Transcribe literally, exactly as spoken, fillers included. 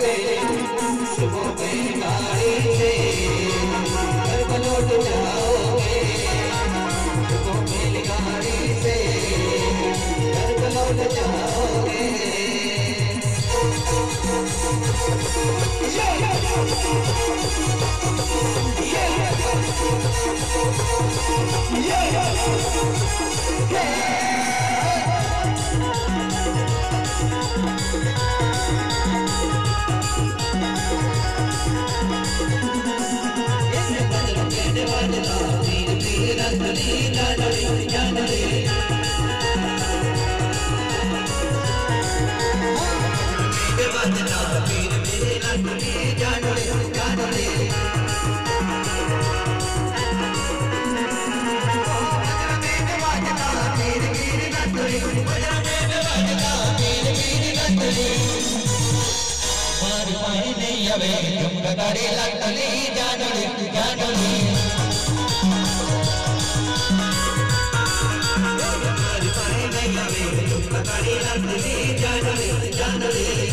सुबह में गाड़ी से घर को लौट जाओगे, सुबह में गाड़ी से घर को लौट जाओगे। अबे झुमका गाड़ी लगतली जानोली जानोली हमारी पाए नहीं अबे झुमका गाड़ी लगतली जानोली जानोली